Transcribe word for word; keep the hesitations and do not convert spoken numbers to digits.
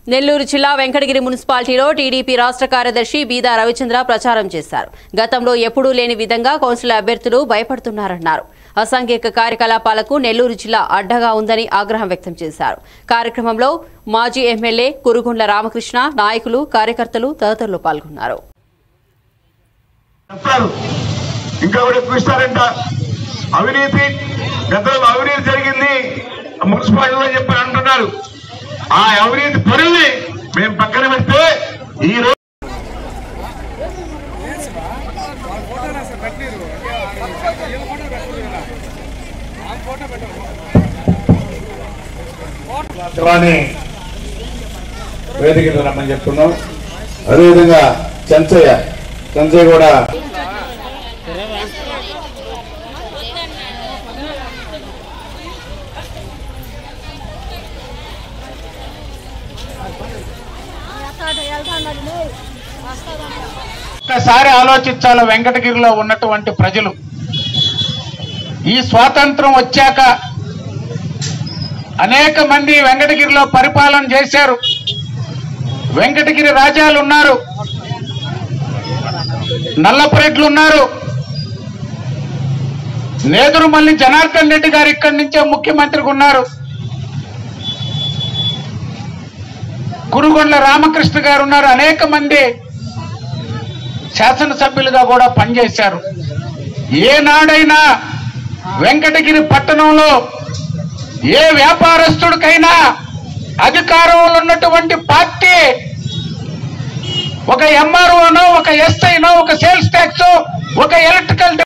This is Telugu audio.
నెల్లూరు జిల్లా వెంకటగిరి మున్సిపాలిటీలో టీడీపీ రాష్ట్ర కార్యదర్శి బీదా రవిచంద్ర ప్రచారం చేశారు. గతంలో ఎప్పుడూ లేని విధంగా కౌన్సిల్ అభ్యర్థులు భయపడుతున్నారన్నారు. అసాంఘిక కార్యకలాపాలకు నెల్లూరు జిల్లా అడ్డగా ఉందని ఆగ్రహం వ్యక్తం చేశారు. కార్యక్రమంలో మాజీ ఎమ్మెల్యే కురుగుండ్ల రామకృష్ణ, నాయకులు, కార్యకర్తలు తదితరులు పాల్గొన్నారు. అవినీతి గతంలో అవినీతి జరిగింది మున్సిపాలిటీలో చెప్పి అంటున్నారు. ఆ అవినీతి పనుల్ని మేము పక్కన పెడితే ఈ రోజు వేదికలు రమ్మని చెప్తున్నాం. అదేవిధంగా చెంచయ్య చెంచయ్య కూడా ఒక్కసారి ఆలోచించాలి. వెంకటగిరిలో ఉన్నటువంటి ప్రజలు ఈ స్వాతంత్రం వచ్చాక అనేక మంది వెంకటగిరిలో పరిపాలన చేశారు. వెంకటగిరి రాజాలు ఉన్నారు, నల్లపరెడ్లు ఉన్నారు, నేదురుమల్లి జనార్దన్ రెడ్డి గారు ఇక్కడి నుంచే ముఖ్యమంత్రిగా ఉన్నారు, కురుగుండ్ల రామకృష్ణ గారు ఉన్నారు, అనేక మంది శాసనసభ్యులుగా కూడా పనిచేశారు. ఏనాడైనా వెంకటగిరి పట్టణంలో ఏ వ్యాపారస్తుడికైనా అధికారంలో ఉన్నటువంటి పార్టీ ఒక ఎంఆర్ఓనో, ఒక ఎస్ఐనో, ఒక సేల్స్ ట్యాక్స్, ఒక ఎలక్ట్రికల్